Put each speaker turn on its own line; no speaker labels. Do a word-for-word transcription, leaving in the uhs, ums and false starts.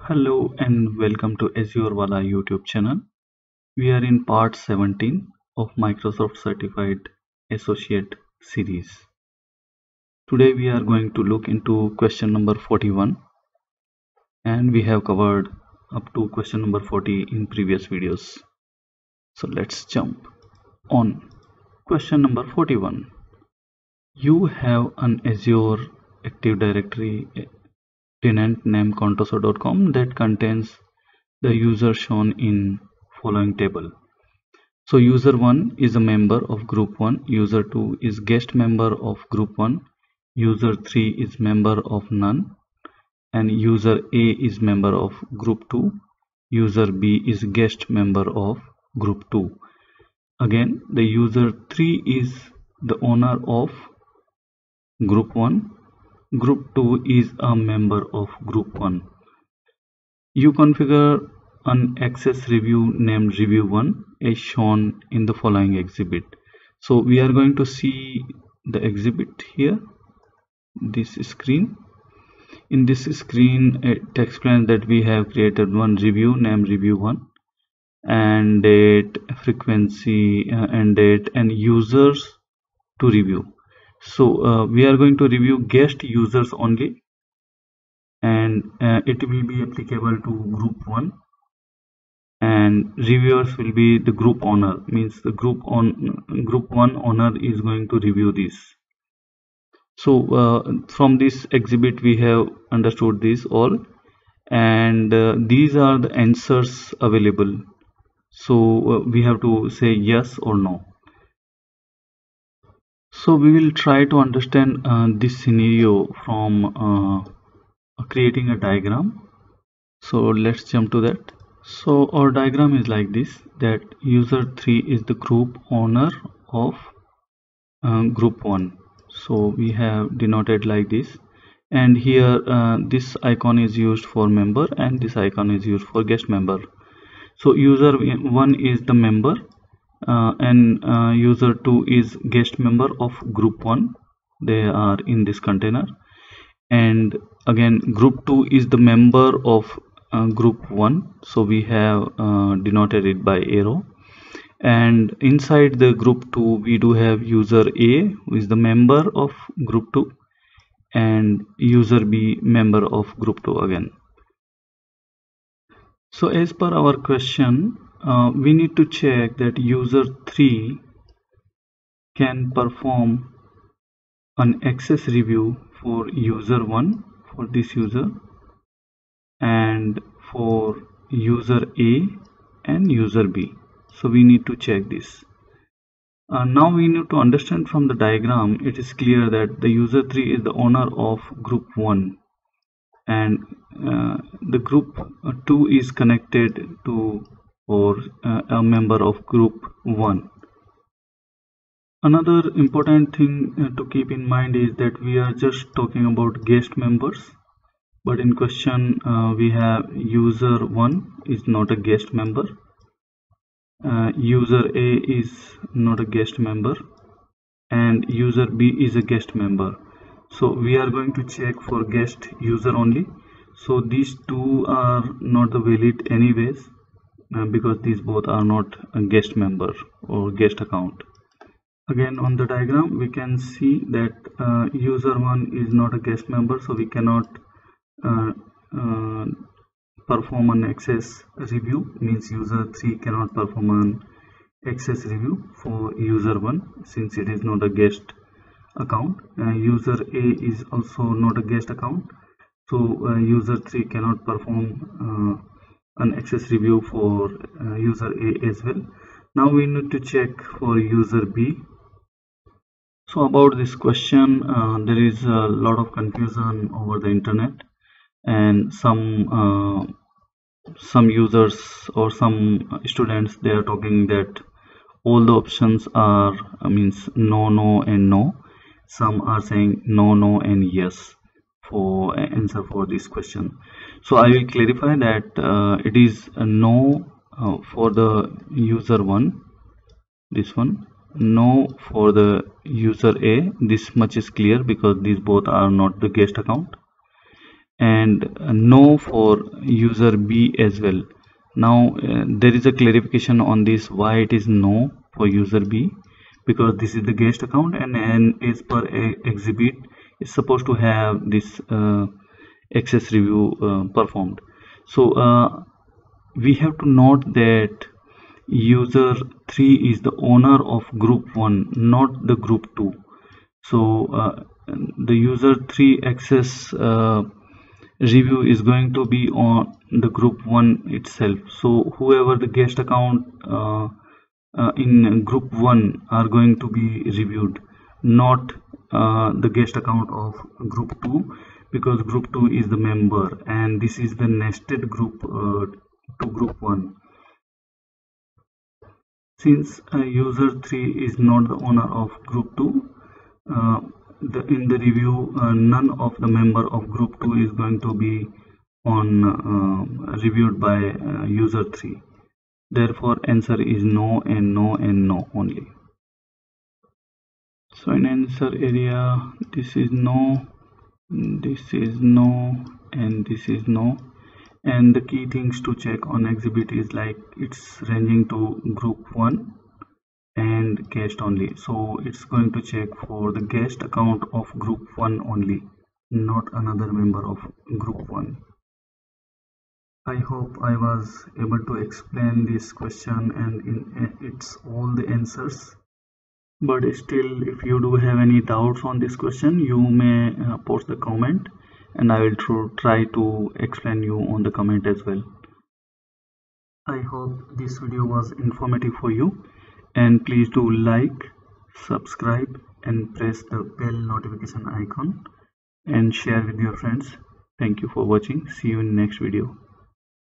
Hello and welcome to azurewala YouTube channel. We are in part seventeen of Microsoft Certified Associate series. Today we are going to look into question number forty-one, and we have covered up to question number forty in previous videos. So let's jump on question number forty-one. You have an Azure Active Directory tenant name contoso dot com that contains the user shown in following table. So user one is a member of group one, user two is guest member of group one, user three is member of none, and user A is member of group two, user B is guest member of group two. Again, the user three is the owner of group one, group two is a member of group one. You configure an access review named review one as shown in the following exhibit. So we are going to see the exhibit here, this screen. In this screen it explains that we have created one review named review one, and date, frequency, uh, and date, and users to review. So uh, we are going to review guest users only, and uh, it will be applicable to group one, and reviewers will be the group owner, means the group on group one owner is going to review this. So uh, from this exhibit we have understood this all, and uh, these are the answers available. So uh, we have to say yes or no. So we will try to understand uh, this scenario from uh, creating a diagram. So let's jump to that. So our diagram is like this, that user three is the group owner of uh, group one. So we have denoted like this, and here uh, this icon is used for member and this icon is used for guest member. So user one is the member, uh, and uh, user two is guest member of group one. They are in this container, and again group two is the member of uh, group one, so we have uh, denoted it by arrow. And inside the group two we do have user A, who is the member of group two, and user B, member of group two again. So as per our question, uh, we need to check that user three can perform an access review for user one, for this user, and for user A and user B. So we need to check this. Uh, now we need to understand from the diagram, it is clear that the user three is the owner of group one, and uh, the group two is connected to or uh, a member of group one. Another important thing uh, to keep in mind is that we are just talking about guest members, but in question uh, we have user one is not a guest member, uh, user A is not a guest member, and user B is a guest member. So we are going to check for guest user only. So these two are not the valid anyways, uh, because these both are not a guest member or guest account. Again on the diagram we can see that uh, user one is not a guest member, so we cannot uh, uh, perform an access review, means user three cannot perform an access review for user one since it is not a guest account. Uh, user A is also not a guest account, so uh, user three cannot perform uh, an access review for uh, user A as well. Now we need to check for user B. So about this question, uh, there is a lot of confusion over the internet, and some uh, some users or some students, they are talking that all the options are uh, means no, no and no. Some are saying no, no and yes for answer for this question. So I will clarify that uh, it is a no uh, for the user one, this one, no for the user A. This much is clear because these both are not the guest account. and uh, no for user B as well. Now uh, there is a clarification on this why it is no for user B, because this is the guest account, and, and as per a exhibit is supposed to have this uh, access review uh, performed. So uh, we have to note that user three is the owner of group one, not the group two. So uh, the user three access uh, review is going to be on the group one itself. So whoever the guest account uh, uh, in group one are going to be reviewed, not uh, the guest account of group two, because group two is the member and this is the nested group uh, to group one. Since uh, user three is not the owner of group two, uh, the, in the review uh, none of the member of group two is going to be on uh, reviewed by uh, user three. Therefore answer is no and no and no only. So in answer area, this is no, this is no, and this is no. And the key things to check on exhibit is like it's ranging to group one and guest only. So it's going to check for the guest account of group one only, not another member of group one. I hope I was able to explain this question and in its all the answers. But still, if you do have any doubts on this question, you may uh, post the comment and I will try to explain you on the comment as well. I hope this video was informative for you, and please do like, subscribe and press the bell notification icon and share with your friends. Thank you for watching. See you in next video.